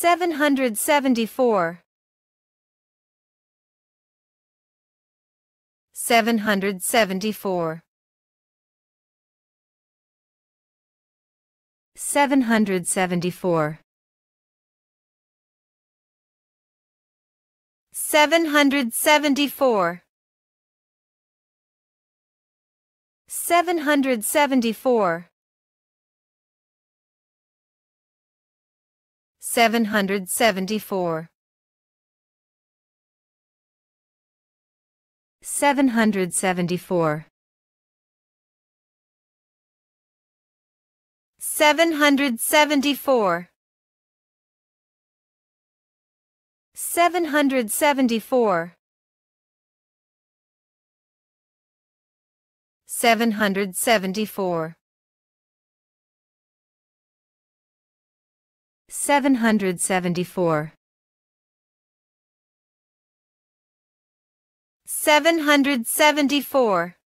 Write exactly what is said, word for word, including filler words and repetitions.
seven hundred seventy-four, seven hundred seventy-four, seven hundred seventy-four, seven hundred seventy-four, seven hundred seventy-four, seven hundred seventy-four, seven hundred seventy-four, seven hundred seventy-four, seven hundred seventy-four, seven hundred seventy-four, seven hundred seventy-four, seven hundred seventy-four,